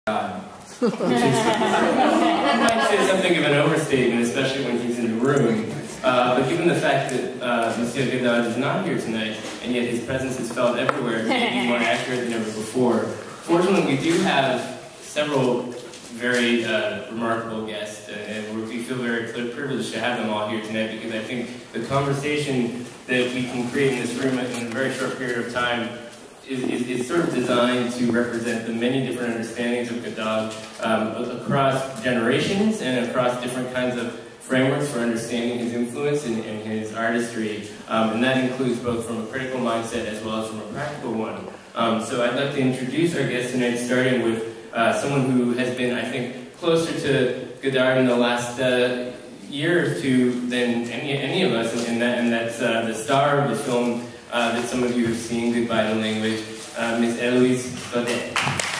God. Which might say something of an overstatement, especially when he's in the room. But given the fact that Monsieur Goddard is not here tonight, and yet his presence is felt everywhere, it may be more accurate than ever before. Fortunately, we do have several very remarkable guests, and we feel very privileged to have them all here tonight, because I think the conversation that we can create in this room in a very short period of time is sort of designed to represent the many different understandings of Goddard across generations and across different kinds of frameworks for understanding his influence and his artistry, and that includes both from a critical mindset as well as from a practical one. So I'd like to introduce our guest tonight, starting with someone who has been, I think, closer to Goddard in the last year or two than any of us, and that's the star of the film that some of you have seen, Goodbye to Language, Ms. Goddard.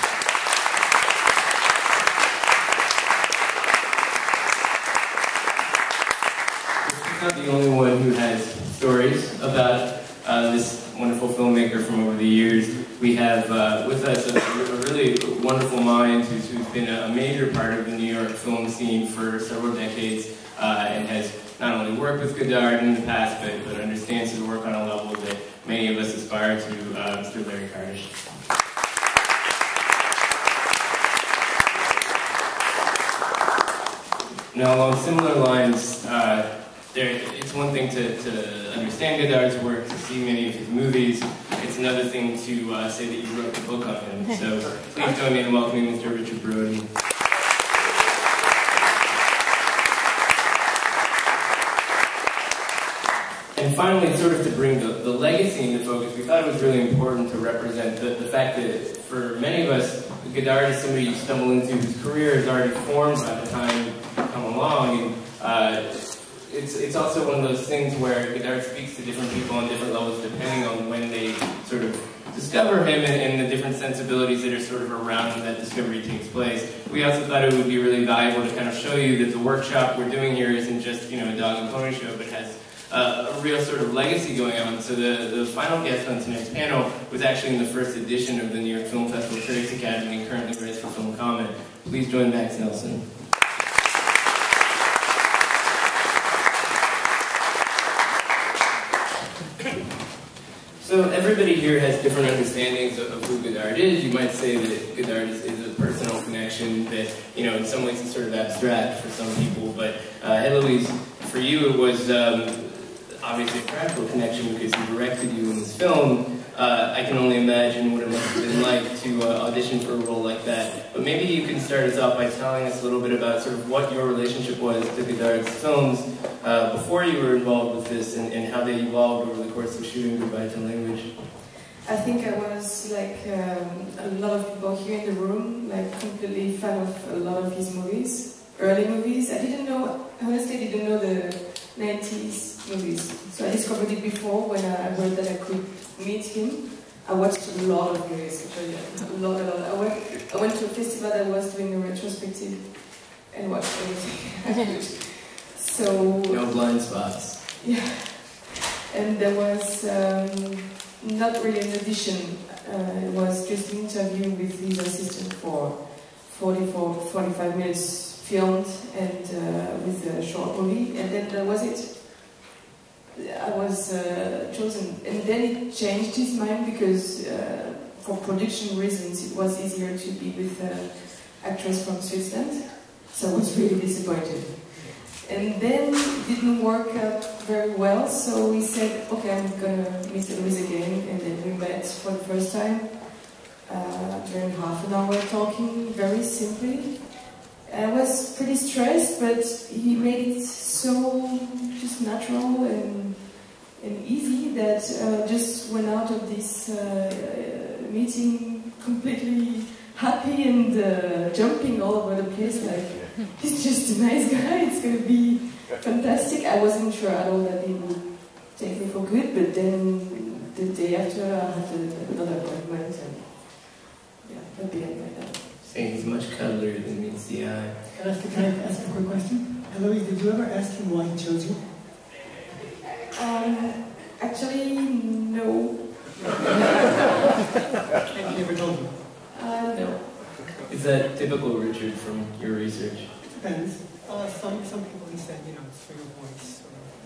She's not the only one who has stories about this wonderful filmmaker from over the years. We have with us a really wonderful mind who's been a major part of the New York film scene for several decades, and has not only worked with Goddard in the past, but understands his work on a level that many of us aspire to, Mr. Larry Kardish. Now, along similar lines, it's one thing to understand Goddard's work, to see many of his movies. It's another thing to say that you wrote the book on him. So please join me in welcoming Mr. Richard Brody. And finally, sort of to bring the legacy into focus, we thought it was really important to represent the fact that for many of us, Goddard is somebody you stumble into whose career is already formed by the time you come along. And it's also one of those things where Goddard speaks to different people on different levels depending on when they sort of discover him and the different sensibilities that are sort of around when that discovery takes place. We also thought it would be really valuable to kind of show you that the workshop we're doing here isn't just, a dog and pony show, but has a real sort of legacy going on. So the final guest on tonight's panel was actually in the first edition of the New York Film Festival Critics Academy and currently writes for Film Comment. Please join Max Nelson. So everybody here has different understandings of who Goddard is. You might say that Goddard is a personal connection that, in some ways is sort of abstract for some people. But Eloise, for you it was obviously a practical connection because he directed you in this film. I can only imagine what it must have been like to audition for a role like that. But maybe you can start us off by telling us a little bit about sort of what your relationship was to Goddard's films before you were involved with this, and how they evolved over the course of shooting Goodbye to Language. I think I was, like a lot of people here in the room, like completely fan of a lot of his movies, early movies. Honestly, I didn't know the 90s movies. So I discovered it before when I heard that I could meet him. I watched a lot of movies, actually, a lot. I went to a festival that was doing a retrospective and watched everything. So no blind spots. Yeah, and there was not really an audition. It was just an interview with his assistant for 45 minutes filmed, and with a short movie, and then that was it. I was chosen, and then it changed his mind because for production reasons it was easier to be with an actress from Switzerland, so I was really disappointed. And then it didn't work out very well, so we said, okay, I'm gonna meet Eloise again, and then we met for the first time during half an hour talking very simply. I was pretty stressed, but he made it so just natural and easy that just went out of this meeting completely happy and jumping all over the place like, he's just a nice guy, it's going to be fantastic. I wasn't sure at all that he would take me for good, but then the day after I had another appointment, and yeah, at the end like that. Saying he's much cuddlier than meets the eye. Can I ask a quick question? Eloise, did you ever ask him why he chose you? Actually, no. And he never told you? No. Is that typical, Richard, from your research? It depends. Some people he said, you know, it's for your voice.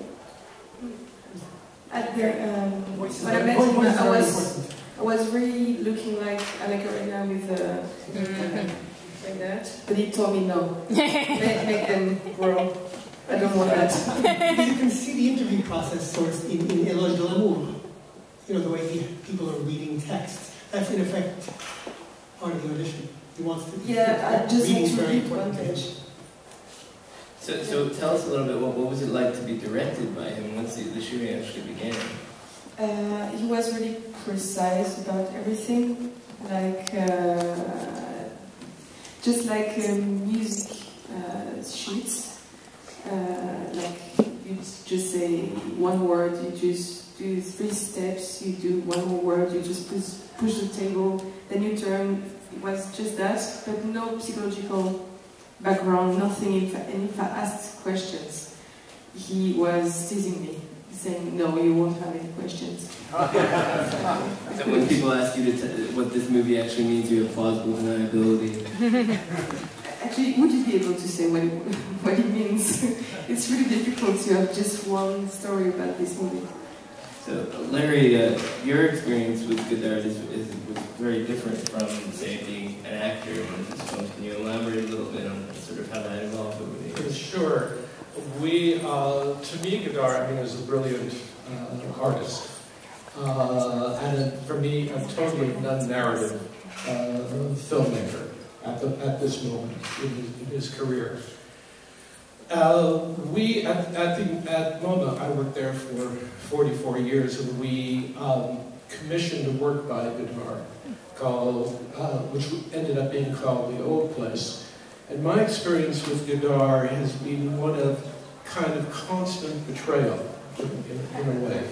At the, Voice is when I very- met voice him, is very important. I was really looking like Annika right now with like that, but he told me no. Make them grow. I don't want that. Because you can see the interview process sort of in Éloge de l'Amour. You know, the way people are reading text. That's in effect part of the audition. He wants to. Yeah, I just reading want is to very read important. one page. So tell us a little bit, what was it like to be directed by him once the shooting actually began? He was really precise about everything, like just like music sheets. Like you just say one word, you just do 3 steps, you do one more word, you just push the table, then you turn. It was just that, but no psychological background, nothing. And if I asked questions, he was teasing me, saying, no, you won't have any questions. So when people ask you what this movie actually means, you have plausible deniability. Actually, would you be able to say what it means? It's really difficult to have just one story about this movie. So, Larry, your experience with Goddard was very different from, say, being an actor in this film. Can you elaborate a little bit on sort of how that evolved over the years? Sure. To me, Goddard, is a brilliant artist. And for me, a totally non-narrative filmmaker at this moment in his career. At MoMA, I worked there for 44 years, and we commissioned a work by Goddard called, which ended up being called The Old Place. And my experience with Goddard has been one of kind of constant betrayal, in a way.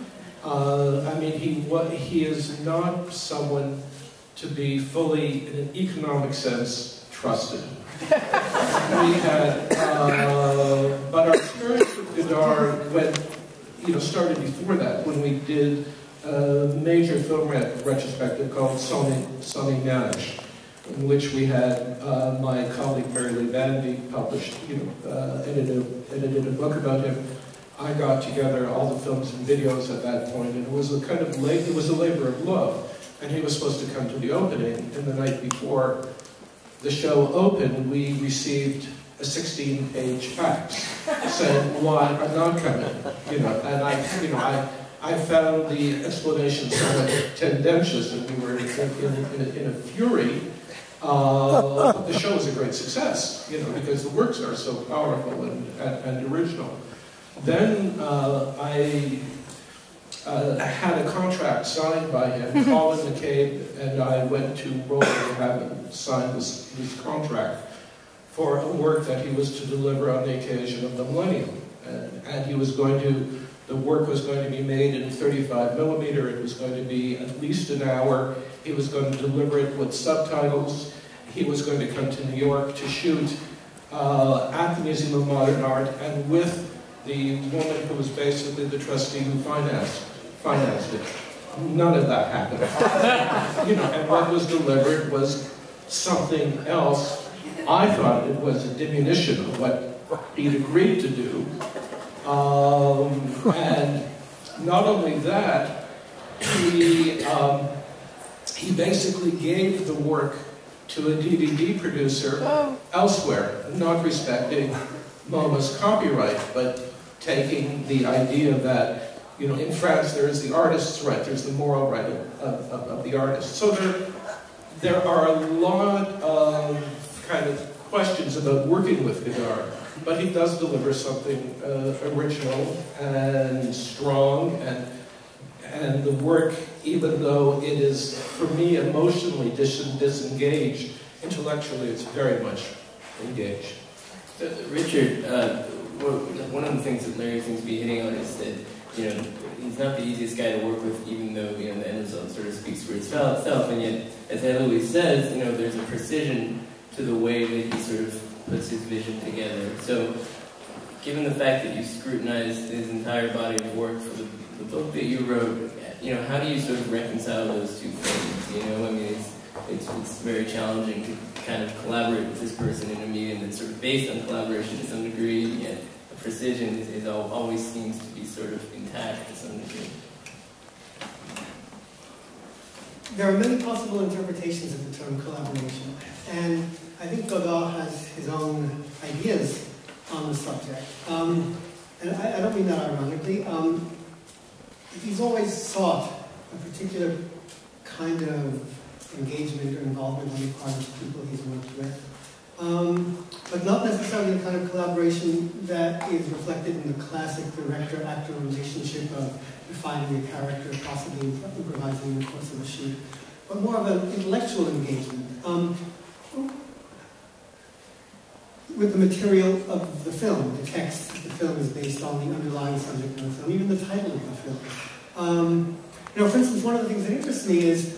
He is not someone to be fully, in an economic sense, trusted. But our experience with Goddard started before that, when we did a major film retrospective called Sonny Nash, in which we had my colleague Mary Lee Bandy published, edited a book about him. I got together all the films and videos at that point, and it was a labor of love. And he was supposed to come to the opening, and the night before the show opened, we received a 16-page fax saying, "Why I'm not coming?" And I found the explanation somewhat tendentious, and we were in a fury. But the show was a great success, because the works are so powerful and original. Then I had a contract signed by him. Colin McCabe and I went to Rome to have him sign this contract for a work that he was to deliver on the occasion of the millennium. And the work was going to be made in 35 millimeter. It was going to be at least an hour. He was going to deliver it with subtitles. He was going to come to New York to shoot at the Museum of Modern Art, and with the woman who was basically the trustee who financed it. None of that happened. And what was delivered was something else. I thought it was a diminution of what he'd agreed to do. And not only that, he basically gave the work to a DVD producer elsewhere, not respecting MoMA's copyright, but taking the idea that, in France there is the artist's right, there's the moral right of the artist. So there are a lot of kind of questions about working with Goddard, but he does deliver something original and strong, and the work, even though it is, for me, emotionally disengaged, intellectually it's very much engaged. Richard, one of the things that Larry seems to be hitting on is that, he's not the easiest guy to work with, even though, the end result sort of speaks for itself, and yet, as Eloise says, there's a precision to the way that he sort of puts his vision together. So, given the fact that you scrutinized his entire body of work for the book that you wrote, how do you sort of reconcile those two things? it's very challenging to kind of collaborate with this person in a medium that's sort of based on collaboration to some degree, yet the precision always seems to be sort of intact to some degree. There are many possible interpretations of the term collaboration, and I think Goddard has his own ideas on the subject. And I don't mean that ironically. He's always sought a particular kind of engagement or involvement on the part of the people he's worked with, but not necessarily the kind of collaboration that is reflected in the classic director-actor relationship of defining a character, possibly improvising in the course of a shoot, but more of an intellectual engagement with the material of the film. The text of the film is based on the underlying subject of the film, even the title of the film. For instance, one of the things that interests me is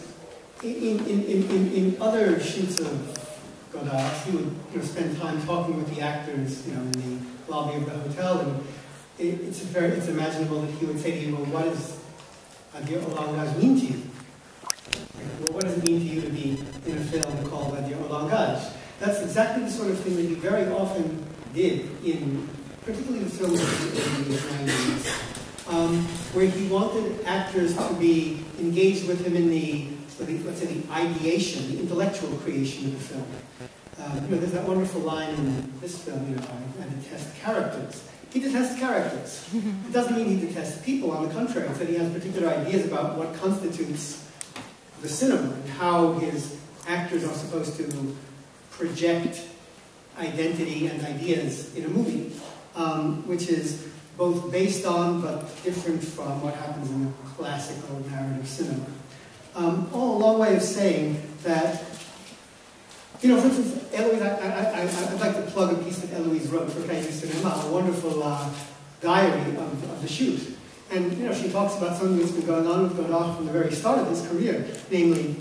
in other shoots of Goddard, he would spend time talking with the actors, in the lobby of the hotel, and it's imaginable that he would say to you, well, what does Adieu au langage mean to you? Well, what does it mean to you to be in a film called Adieu au langage? That's exactly the sort of thing that he very often did in particularly the films of the 90s, where he wanted actors to be engaged with him in let's say the ideation, the intellectual creation of the film. There's that wonderful line in this film, I detest characters. He detests characters. It doesn't mean he detests people, on the contrary. It's that he has particular ideas about what constitutes the cinema and how his actors are supposed to project identity and ideas in a movie, which is both based on but different from what happens in the classical narrative cinema. A long way of saying that, for instance, Eloise, I'd like to plug a piece that Eloise wrote for Cahiers du Cinéma, a wonderful diary of the shoot. And, she talks about something that's been going on with Goddard from the very start of his career, namely,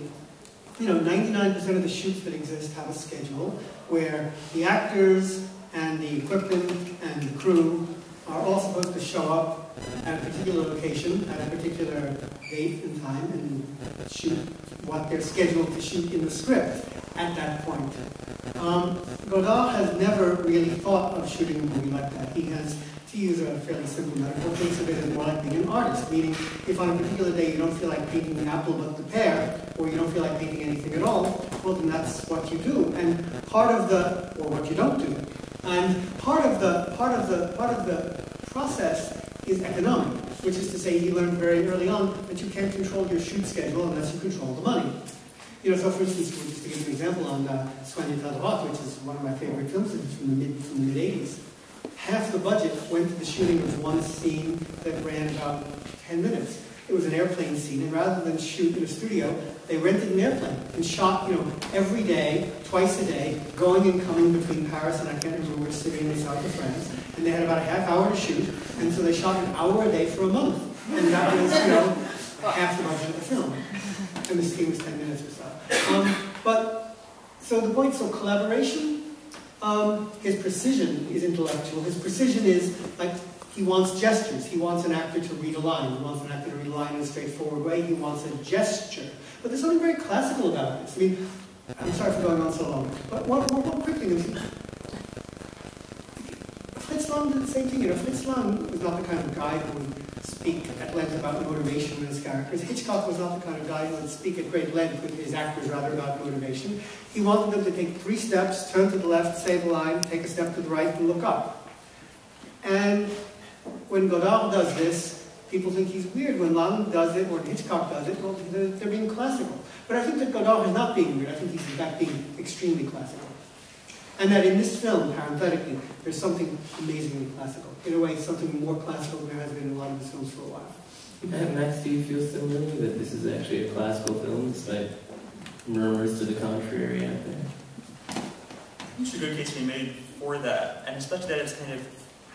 99% of the shoots that exist have a schedule where the actors and the equipment and the crew are all supposed to show up at a particular location, at a particular date and time, and shoot what they're scheduled to shoot in the script at that point. Goddard has never really thought of shooting a movie like that. He has, to use a fairly simple metaphor, thinks of it as more like being an artist, meaning if on a particular day you don't feel like painting an apple but the pear, or you don't feel like painting anything at all, well then that's what you do. And or what you don't do. And part of the process is economic, which is to say he learned very early on that you can't control your shoot schedule unless you control the money. So for instance, just to give you an example on Soigner ta droite, which is one of my favorite films from the mid-80s, half the budget went to the shooting of one scene that ran about 10 minutes. It was an airplane scene, and rather than shoot in a studio, they rented an airplane and shot, every day, twice a day, going and coming between Paris and I can't remember which city in the south of France. And they had about a half hour to shoot, and so they shot an hour a day for a month. And that was, half the budget of the film. And the scene was 10 minutes or so. So the point, collaboration, his precision is intellectual. His precision is like, he wants gestures. He wants an actor to read a line. He wants an actor to read a line in a straightforward way. He wants a gesture. But there's something very classical about this. I mean, I'm sorry for going on so long, but one quick thing is, Fritz Lang did the same thing. Fritz Lang was not the kind of guy who would speak at length about motivation with his characters. Hitchcock was not the kind of guy who would speak at great length with his actors rather about motivation. He wanted them to take 3 steps, turn to the left, say the line, take a step to the right, and look up. And when Goddard does this, people think he's weird. When Lang does it, or Hitchcock does it, well, they're being classical. But I think that Goddard is not being weird. I think he's in fact being extremely classical. And that in this film, parenthetically, there's something amazingly classical. In a way, something more classical than there has been in a lot of his films for a while. Max, do you feel similarly that this is actually a classical film, despite murmurs to the contrary out there? There's a good case to be made for that, and especially that it's kind of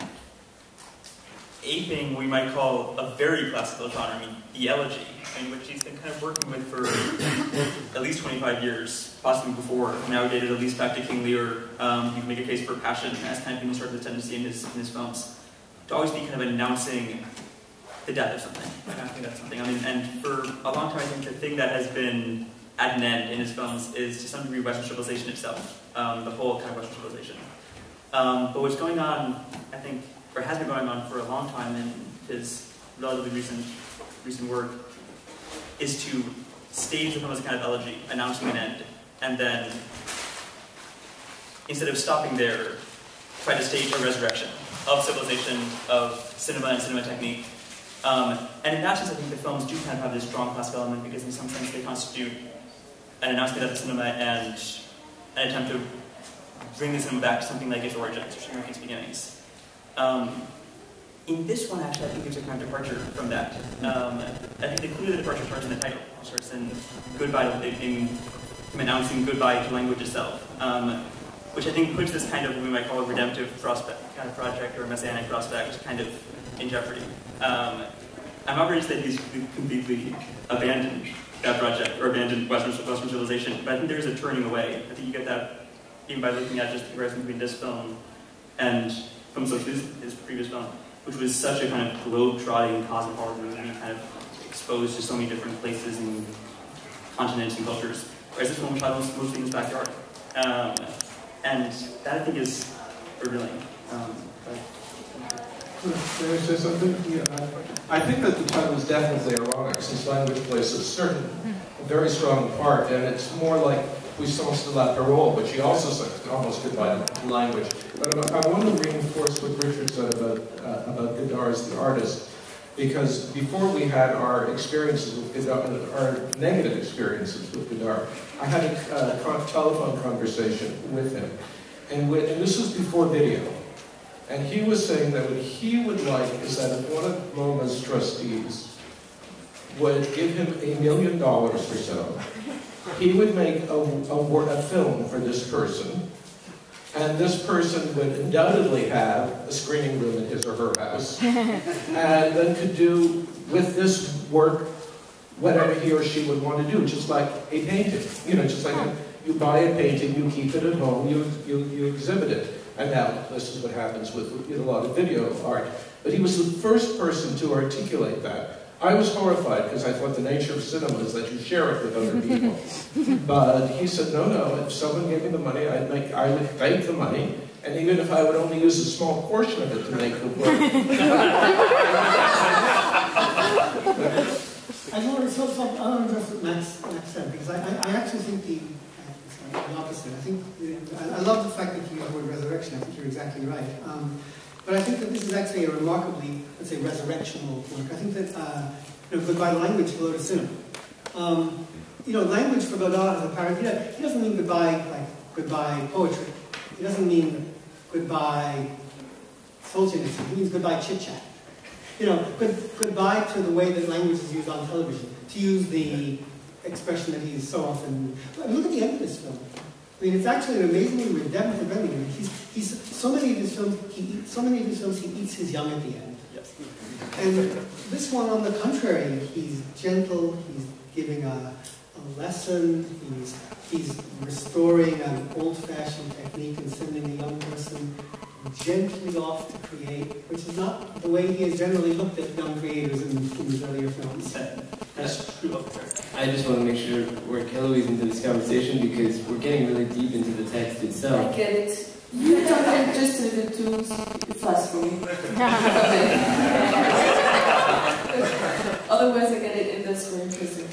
aping what we might call a very classical genre, the elegy, which he's been kind of working with for at least 25 years, possibly before, now dated at least back to King Lear. You can make a case for Passion as kind of being sort of the tendency in his films to always be kind of announcing the death of something, announcing that something. And for a long time, I think the thing that has been at an end in his films is to some degree Western civilization itself, the whole kind of Western civilization. But what's going on, I think, or has been going on for a long time in his relatively recent work, is to stage the film as a kind of elegy, announcing an end, and then, instead of stopping there, try to stage a resurrection of civilization, of cinema and cinema technique. And in that sense, I think the films do kind of have this strong classical element, because in some sense they constitute an announcement of the cinema and an attempt to bring the cinema back to something like its origins, or something like its beginnings. In this one, actually, I think there's a kind of departure from that. I think clearly the departure starts in the title. It starts in goodbye, in him announcing goodbye to language itself, which I think puts this kind of what we might call a redemptive prospect, kind of project, or a messianic prospect, kind of in jeopardy. I'm not ready to say he's completely abandoned that project, or abandoned Western civilization, but I think there's a turning away. I think you get that even by looking at just the comparison between this film and films like his previous film, which was such a kind of globe-trotting cosmopolitan movie, kind of exposed to so many different places and continents and cultures, whereas this film was shot mostly in his backyard. And that, I think, is revealing. Can I say something? Yeah, I think that the title is definitely ironic, since language plays a very strong part, and it's more like we saw still la parole, but she also said almost goodbye to language. But I want to reinforce what Richard said about Goddard as the artist, because before we had our experiences with Goddard, our negative experiences with Goddard, I had a telephone conversation with him, and this was before video. And he was saying that what he would like is that if one of MoMA's trustees would give him $1 million or so, he would make a film for this person, and this person would undoubtedly have a screening room in his or her house, and then could do with this work whatever he or she would want to do, just like a painting. You know, just like you buy a painting, you keep it at home, you exhibit it. And now this is what happens with a lot of video art. But he was the first person to articulate that. I was horrified because I thought the nature of cinema is that you share it with other people. But he said, no, if someone gave me the money, I would take the money, and even if I would only use a small portion of it to make the work. I want to address what Max said, because I actually think the opposite. I love the fact that you use the word resurrection. I think you're exactly right. But I think that this is actually a remarkably, let's say, resurrectional work. I think that goodbye to language, hello to cinema. Language for Goddard as a parent, he doesn't mean goodbye like goodbye poetry. He doesn't mean goodbye socialism. He means goodbye chit chat. Goodbye to the way that language is used on television. To use the expression that he's so often. Look at the end of this film. I mean, it's actually an amazingly redemptive ending. So many of his films he eats his young at the end. Yes. And this one, on the contrary, he's gentle. He's giving a lesson. He's restoring an old-fashioned technique and sending a young person gently off to create, which is not the way he has generally looked at young creators in his earlier films. That's true. I just want to make sure we're Keloise into this conversation, because we're getting really deep into the text itself. I get it. You talk just a little too fast for me. Otherwise, I get it, and that's very interesting.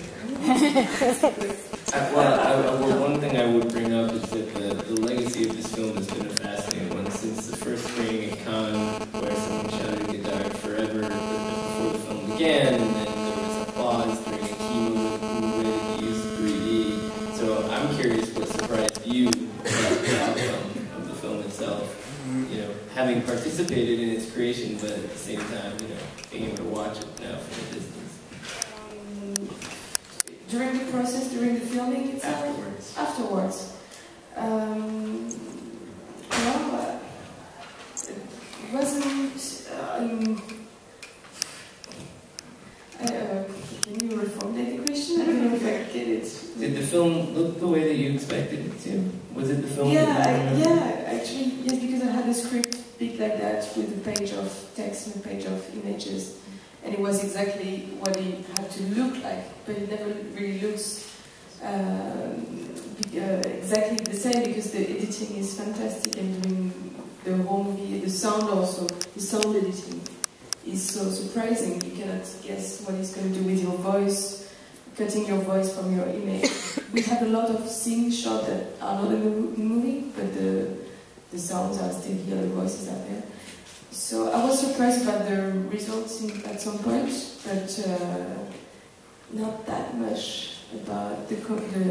Well, one thing I would bring up is that the legacy of this film has been a fascinating one since the first screening at Cannes, where someone shouted Goddard forever before the film began, and then there was applause during a key moment in the way that he used 3D. So I'm curious what surprised you about the outcome of the film itself. Having participated in its creation, but at the same time, being able to watch it now from a distance. During the process, during the filming itself? Afterwards. It wasn't... can you reformulate the question? I don't know if I get it. Did the film look the way that you expected it to? Was it the film? Actually, yes, because I had a script big like that with a page of text and a page of images. And it was exactly what it had to look like, but it never really looks exactly the same, because the editing is fantastic, and doing the whole movie, the sound also, the sound editing is so surprising. You cannot guess what he's going to do with your voice, cutting your voice from your image. We have a lot of scenes shot that are not in the movie, but the sounds are still here, the voices are there. So I was surprised about the results at some point, but not that much about the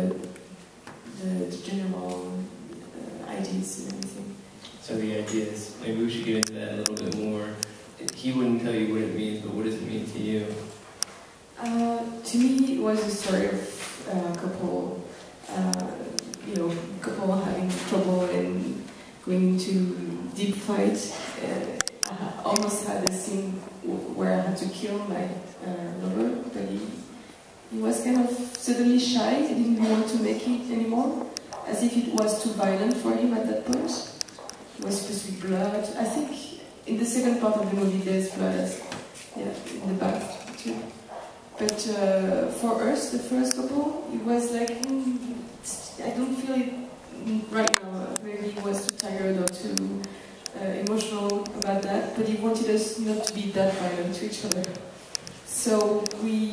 general ideas and everything. So the ideas, maybe we should get into that a little bit more. He wouldn't tell you what it means, but what does it mean to you? To me, it was a story of a couple, couple having trouble and going into deep fight. I almost had a scene where I had to kill my lover, but he was kind of suddenly shy. He didn't want to make it anymore, as if it was too violent for him at that point. It was supposed to be blood. I think in the second part of the movie there's blood, in the back too. But for us, the first couple, it was like, I don't feel it right now. Maybe he was too tired or too emotional about that, but he wanted us not to be that violent to each other. So we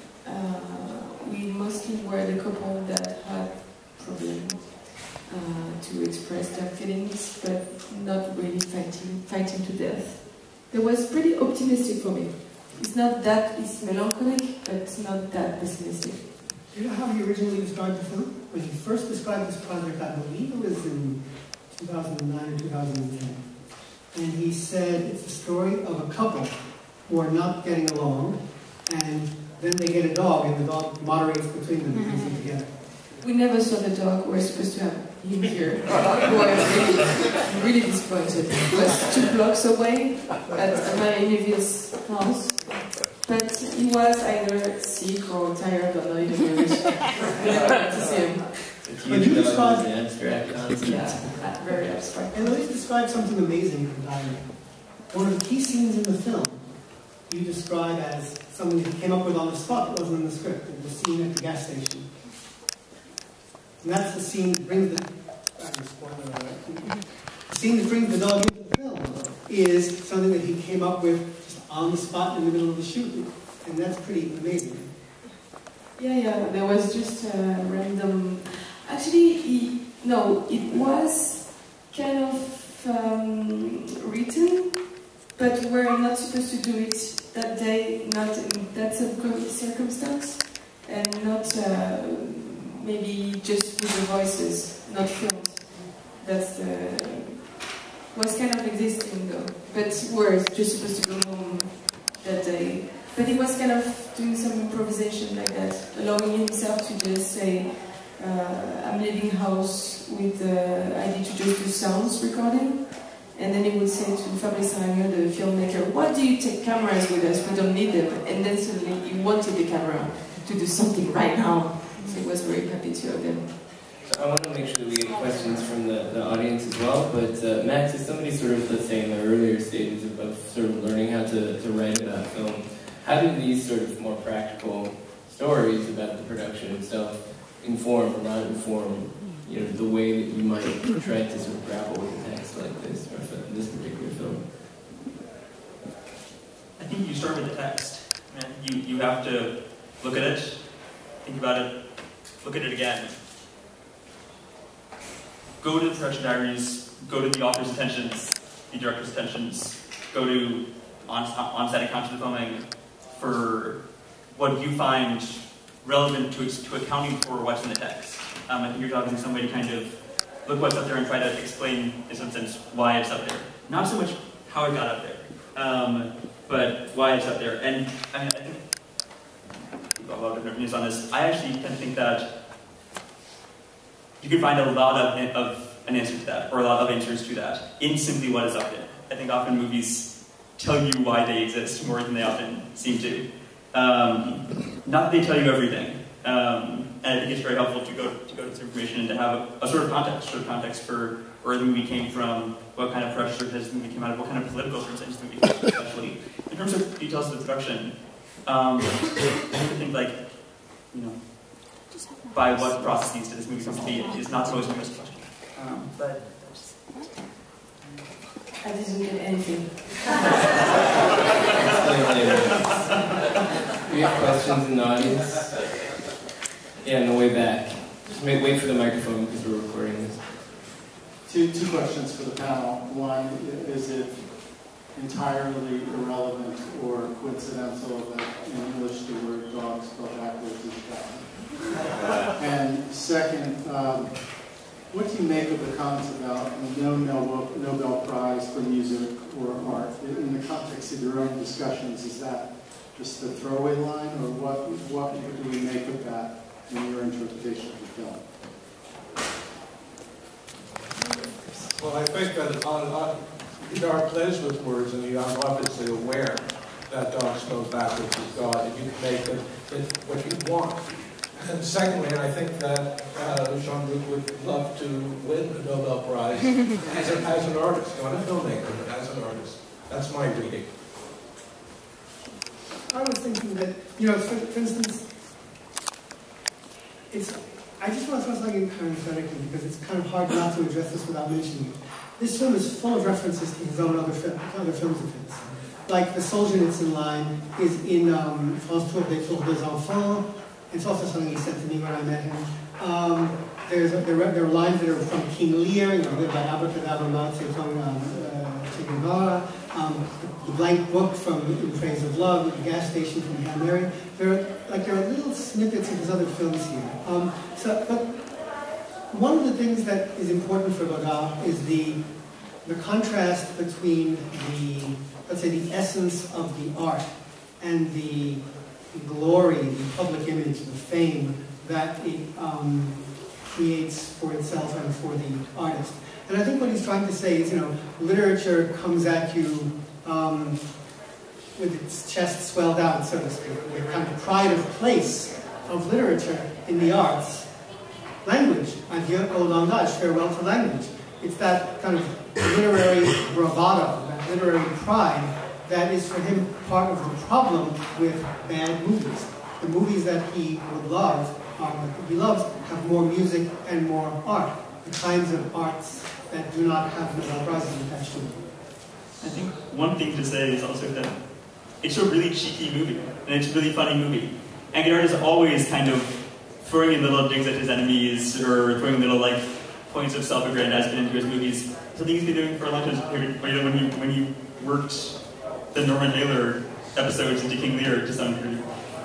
mostly were the couple that had problems to express their feelings, but not really fighting to death. It was pretty optimistic for me. It's not that, it's melancholic, but it's not that pessimistic. Do you know how he originally described the film? When he first described this project, I believe it was in 2009 or 2010. And he said it's a story of a couple who are not getting along, and then they get a dog, and the dog moderates between them and brings them together. We never saw the dog. We're supposed to have him here. We were really disappointed. It was 2 blocks away at my Neville's house. But he was either sick or tired or not even married. We never got to see him. But you described an abstract concept. Yeah, very abstract. And let me describe something amazing in Goddard. One of the key scenes in the film you describe as something that he came up with on the spot that wasn't in the script. The scene at the gas station. And that's the scene that brings the scene that brings the dog into the film is something that he came up with just on the spot in the middle of the shoot. And that's pretty amazing. Yeah, there was just a random... Actually, it was kind of written, but we're not supposed to do it that day, not in that circumstance, and not maybe just with the voices, not filmed. That's was kind of existing though, but we're just supposed to go home that day. But he was kind of doing some improvisation like that, allowing himself to just say, I'm leaving house with the idea to just do sounds recording. And then he would say to Fabrice Aranger, the filmmaker, why do you take cameras with us? We don't need them. And then suddenly he wanted the camera to do something right now. So he was very happy to have them. So I want to make sure that we get questions from the audience as well. But Max, as somebody sort of, let's say, in the earlier stages of sort of learning how to write about film, how do these sort of more practical stories about the production itself inform or not inform, the way that you might try to sort of grapple with a text like this, or this particular film? I think you start with the text. You have to look at it, think about it, look at it again. Go to the production diaries, go to the author's attentions, the director's attentions, go to on-set accounts of the filming for what you find relevant to accounting for what's in the text. I think your job is in some way to kind of look what's up there and try to explain, in some sense, why it's up there. Not so much how it got up there, but why it's up there. And I mean, I think a lot of different opinions on this. I actually tend to think that you can find a lot of an answer to that, or a lot of answers to that, in simply what is up there. I think often movies tell you why they exist more than they often seem to. Not that they tell you everything, and I think it's very helpful to go to this information and to have a sort of context for where the movie came from, what kind of pressure this movie came out of, what kind of political circumstances the movie came from, especially. In terms of details of the production, I think like, by what processes did this movie supposed to be is not supposed to be a question. But I didn't get anything. We have questions in the audience. Yeah, on the way back. Just wait for the microphone because we're recording this. Two questions for the panel. One, is it entirely irrelevant or coincidental that in English the word dog spelled backwards is dog? And second, what do you make of the comments about no Nobel Prize for music or art? In the context of your own discussions, is that just a throwaway line, or what do we make of that in your interpretation of the film? Well, I think that Goddard plays with words, and you are obviously aware that dog spelled backwards is God, and you can make it what you want. And secondly, I think that Jean-Luc would love to win the Nobel Prize as an artist, not a filmmaker, but as an artist. That's my reading. I was thinking that, for instance, I just want to throw something in parenthetically because it's kind of hard not to address this without mentioning it. This film is full of references to his own other films of his. Like the Solzhenitsyn line is in France pour des enfants. It's also something he said to me when I met him. There are lines that are from King Lear, by Abracadabra from Che Guevara, the Blank Book from In Praise of Love, the Gas Station from Hail Mary. There are little snippets of his other films here. But one of the things that is important for Goddard is the contrast between let's say, the essence of the art and the glory, the public image, the fame that it creates for itself and for the artist. And I think what he's trying to say is, literature comes at you with its chest swelled out, so to speak, the kind of pride of place of literature in the arts. Language, adieu au langage, farewell to language. It's that kind of literary bravado, that literary pride that is for him part of the problem with bad movies. The movies that he would love, that he loves, have more music and more art. The kinds of arts that do not have Nobel Prizes attached to them. I think one thing to say is also that it's a really cheeky movie, and it's a really funny movie. And Goddard is always kind of throwing in little digs at his enemies, or throwing little points of self-aggrandizement into his movies. Something he's been doing for a long time. When he worked the Norman Mailer episodes into King Lear to some degree.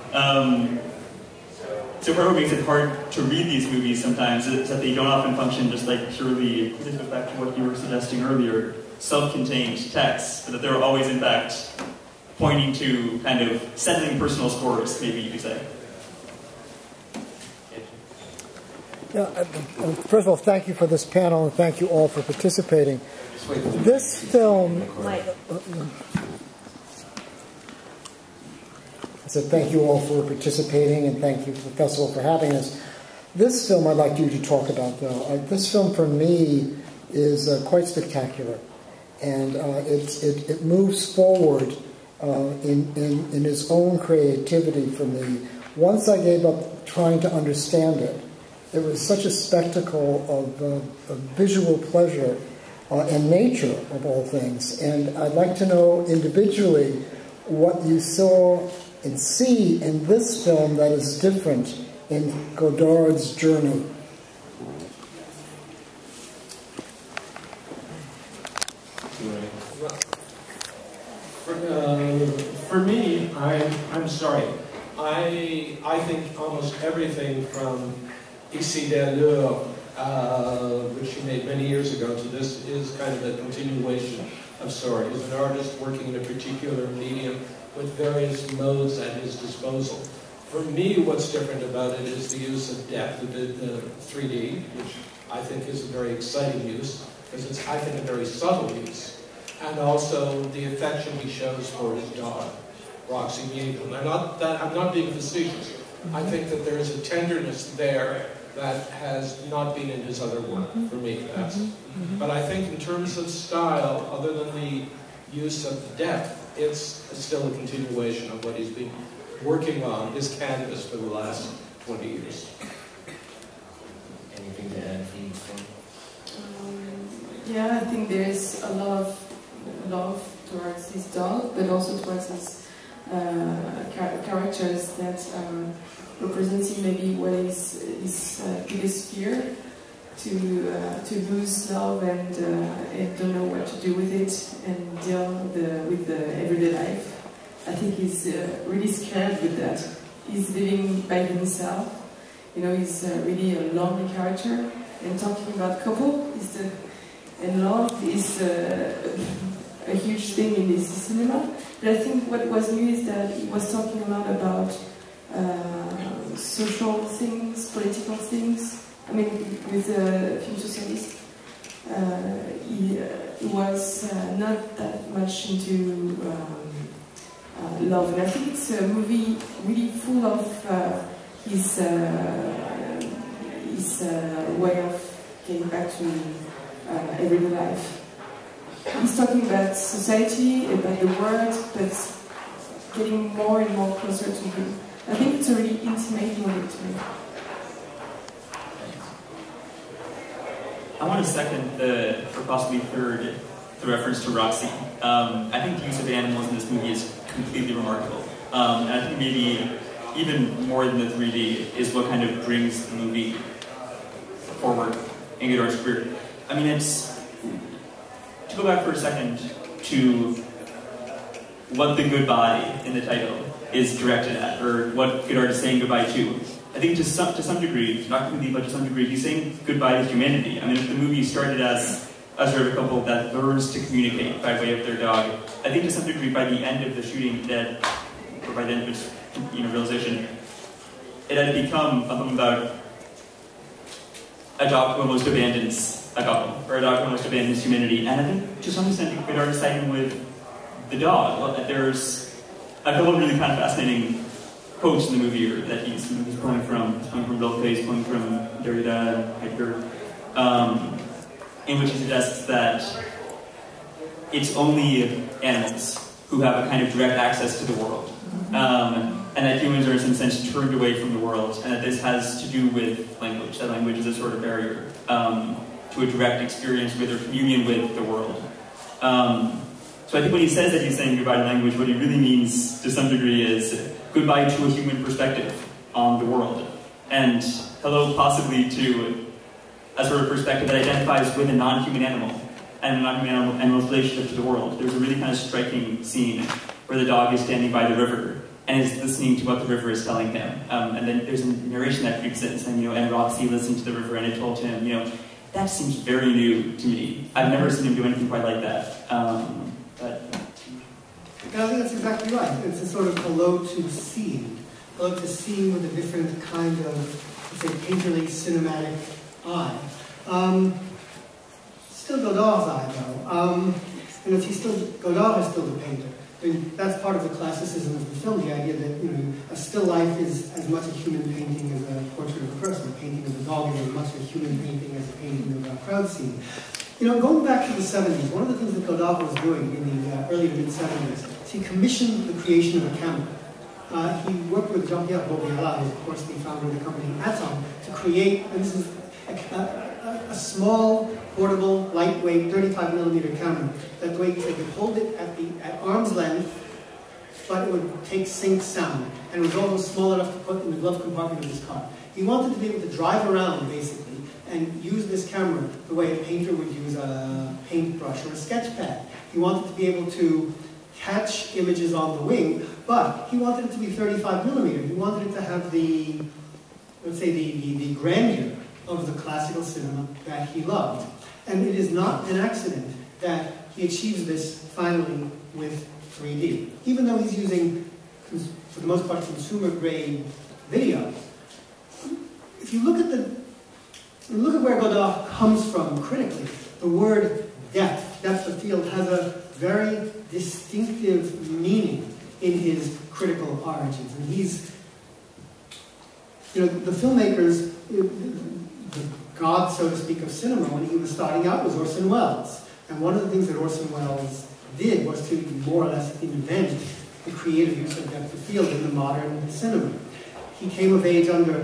So part of what makes it hard to read these movies sometimes is that they don't often function just purely, this goes back to what you were suggesting earlier, self-contained texts, but that they're always in fact pointing to kind of settling personal scores, maybe you could say. Yeah, first of all, thank you for this panel and thank you all for participating. This film... So thank you all for participating, and thank you to the festival for having us. This film I'd like you to talk about, though. This film, for me, is quite spectacular, and it moves forward in its own creativity for me. Once I gave up trying to understand it, it was such a spectacle of visual pleasure and nature, of all things. And I'd like to know individually what you saw and see in this film that is different in Goddard's journey. For me, I'm sorry. I think almost everything from Ici des Lures, which he made many years ago, to this is kind of a continuation of Sorry. He's an artist working in a particular medium with various modes at his disposal. For me, what's different about it is the use of depth, the 3D, which I think is a very exciting use, because it's, I think, a very subtle use, and also the affection he shows for his dog, Roxy Meagle. I'm not being facetious. I think that there is a tenderness there that has not been in his other work, for me. But I think in terms of style, other than the use of depth, it's still a continuation of what he's been working on, his canvas, for the last 20 years. anything to add from this film? Yeah, I think there's a lot of love towards this dog, but also towards his characters that representing maybe what is his biggest fear, to lose love and don't know what to do with it and deal with the everyday life. I think he's really scared with that. He's living by himself. You know, he's really a lonely character. And talking about couple and love is a huge thing in this cinema. But I think what was new is that he was talking a lot about social things, political things. I mean, with the film socialist, he was not that much into love. And I think it's a movie really full of his way of getting back to everyday life. He's talking about society, about the world, but getting more and more closer to him. I think it's a really intimate moment to me. I want to second or possibly third, the reference to Roxy. I think the use of animals in this movie is completely remarkable. And I think maybe even more than the 3D is what kind of brings the movie forward in Goddard's career. I mean, it's, to go back for a second to what the goodbye in the title is directed at, or what Goddard is saying goodbye to. I think to some degree, not completely, but to some degree, he's saying goodbye to humanity. I mean, if the movie started as a sort of a couple that learns to communicate by way of their dog, I think to some degree by the end of the shooting, or by the end of its realization, it had become a film about a dog who almost abandons a couple, or a dog who almost abandons humanity. And I think to some extent, Goddard is siding with the dog. Well, there's a couple of really kind of fascinating quotes in the movie that he's pulling from. He's pulling from Rilke, he's pulling from Derrida, Heidegger, in which he suggests that it's only animals who have a kind of direct access to the world, and that humans are in some sense turned away from the world, and that this has to do with language. That language is a sort of barrier to a direct experience with or communion with the world. So I think when he says that he's saying goodbye to language, what he really means to some degree is goodbye to a human perspective on the world, and hello possibly to a sort of perspective that identifies with a non-human animal and a non-human animal's relationship to the world. There's a really kind of striking scene where the dog is standing by the river and is listening to what the river is telling him. And then there's a narration that creeps in saying, and Roxy listened to the river and it told him, that seems very new to me. I've never seen him do anything quite like that. I think that's exactly right. It's a sort of hello to seeing with a different kind of, let's say, painterly cinematic eye. Still Goddard's eye, though. Goddard is still the painter. I mean, that's part of the classicism of the film, the idea that a still life is as much a human painting as a portrait of a person. A painting of a dog is as much a human painting as a painting of a crowd scene. Going back to the 70s, one of the things that Goddard was doing in the early to mid-70s is he commissioned the creation of a camera. He worked with Jean-Pierre Bourdiala, who's of course the founder of the company Atom, to create, and this is a small, portable, lightweight, 35mm camera that they could hold it at arm's length, but it would take sync sound, and it was almost small enough to put in the glove compartment of his car. He wanted to be able to drive around, basically, and use this camera the way a painter would use a paintbrush or a sketch pad. He wanted to be able to catch images on the wing, but he wanted it to be 35mm. He wanted it to have the, let's say, the grandeur of the classical cinema that he loved. And it is not an accident that he achieves this finally with 3D. Even though he's using, for the most part, consumer-grade video, if you look at where Goddard comes from critically, the word depth of field, has a very distinctive meaning in his critical origins. And he's, the filmmakers, the god, so to speak, of cinema when he was starting out was Orson Welles. And one of the things that Orson Welles did was to more or less invent the creative use of depth of field in the modern cinema. He came of age under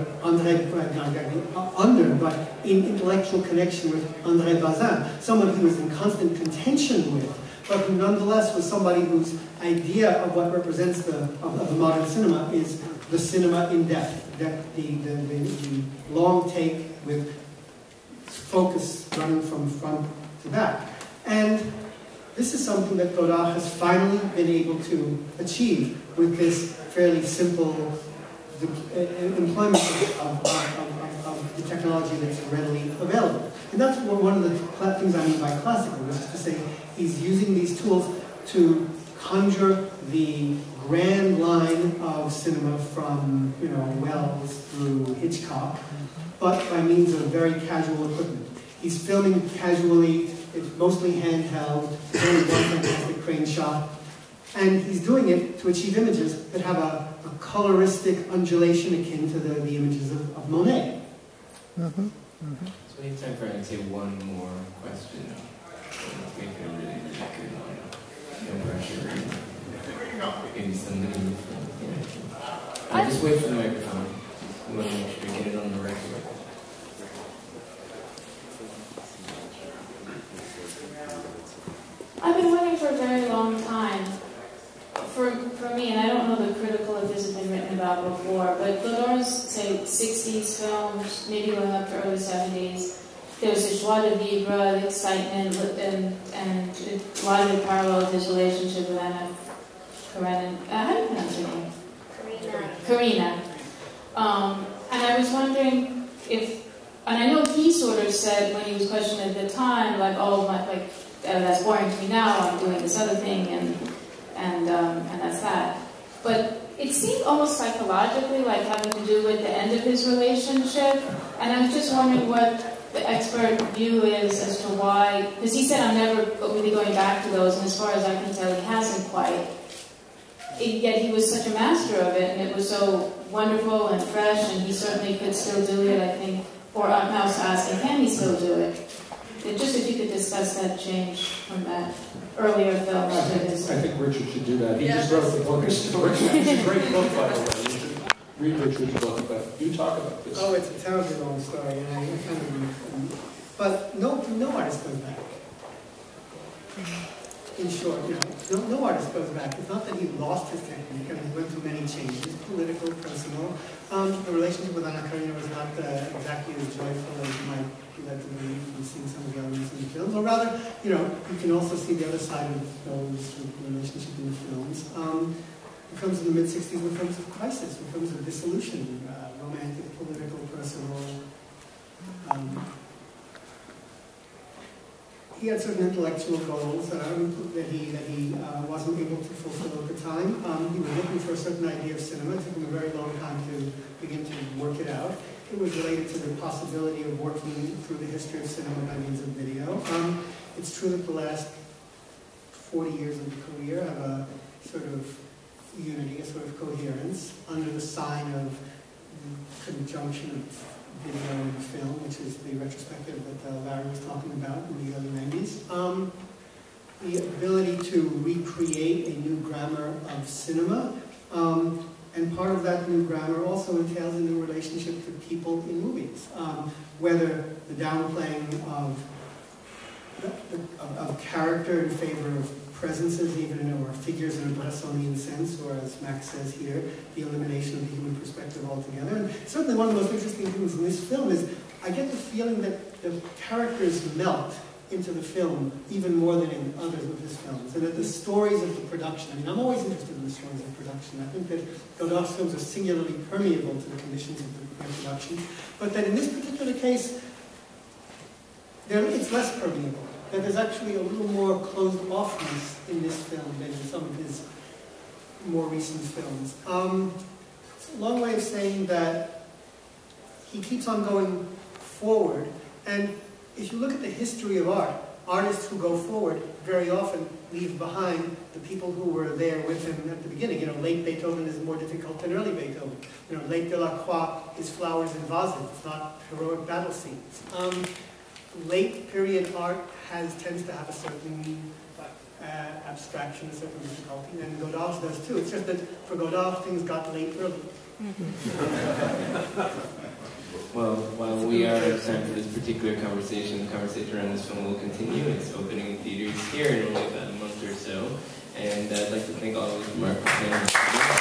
but in intellectual connection with André Bazin, someone he was in constant contention with, but who nonetheless was somebody whose idea of what represents the modern cinema is the cinema in depth, the long take with focus running from front to back. And this is something that Goddard has finally been able to achieve with this fairly simple employment of the technology that's readily available. And that's one of the things I mean by classical, which is to say he's using these tools to conjure the grand line of cinema from, Wells through Hitchcock, but by means of very casual equipment. He's filming casually, it's mostly handheld, very one fantastic crane shot, and he's doing it to achieve images that have a coloristic undulation akin to the images of Monet. So we have time for, I'd say, one more question. Let's make it a really, really good one. No pressure. Maybe somebody. Just wait for the microphone. We want to make sure we get it on the record. I've been waiting for a very long time. For me, and I don't know the critical if this has been written about before, but Goddard's, say, 60s films, maybe going up to early 70s, there was this joie de vivre, the excitement, and a lot of it paralleled his relationship with Anna Karenina. How do you pronounce her name? Karina. And I was wondering if, and I know he sort of said when he was questioned at the time, like, that's boring to me now, I'm doing this other thing, and that's that. But it seemed almost psychologically like having to do with the end of his relationship, and I was just wondering what the expert view is as to why, because he said I'm never really going back to those, and as far as I can tell, he hasn't quite. Yet he was such a master of it, and it was so wonderful and fresh, and he certainly could still do it, I think. Or I'm also asking, can he still do it? Just if you could discuss that change from that earlier film. I think Richard should do that. He just wrote the book. It's a great book, by the way. You should read Richard's book, but you talk about this. Oh, it's a terribly long story, and I kind of... But no artist goes back. In short, no artist goes back. It's not that he lost his technique, and he went through many changes, political, personal. The relationship with Anna Karenina was not exactly as joyful as you might be led to believe from seeing some of the elements in the films. Or rather, you can also see the other side of those relationship in the films. The films in the mid-60s were films of crisis, were films of dissolution, romantic, political, personal. He had certain intellectual goals that he wasn't able to fulfill at the time. He was looking for a certain idea of cinema. It took him a very long time to begin to work it out. It was related to the possibility of working through the history of cinema by means of video. It's true that the last 40 years of the career have a sort of unity, a sort of coherence, under the sign of the conjunction of video and film, which is the retrospective that Larry was talking about in the early 90s. The ability to recreate a new grammar of cinema, and part of that new grammar also entails a new relationship to people in movies, whether the downplaying of character in favor of presences, or figures in a Bressonian sense, or as Max says here, the elimination of the human perspective altogether. And certainly one of the most interesting things in this film is I get the feeling that the characters melt into the film even more than in others of his films, and that the stories of the production, I'm always interested in the stories of production. I think that Goddard's films are singularly permeable to the conditions of the production, but that in this particular case, it's less permeable. That there's actually a little more closed-offness in this film than in some of his more recent films. It's a long way of saying that he keeps on going forward, and if you look at the history of art, artists who go forward very often leave behind the people who were there with him at the beginning. Late Beethoven is more difficult than early Beethoven. Late Delacroix is flowers in vases, it's not heroic battle scenes. late period art tends to have a certain abstraction, a certain difficulty, and Goddard's does too. It's just that for Goddard, things got late early. Well, while we are out of time for this particular conversation, the conversation around this film will continue. It's opening in theaters here in only about a month or so. And I'd like to thank all of you from our panel.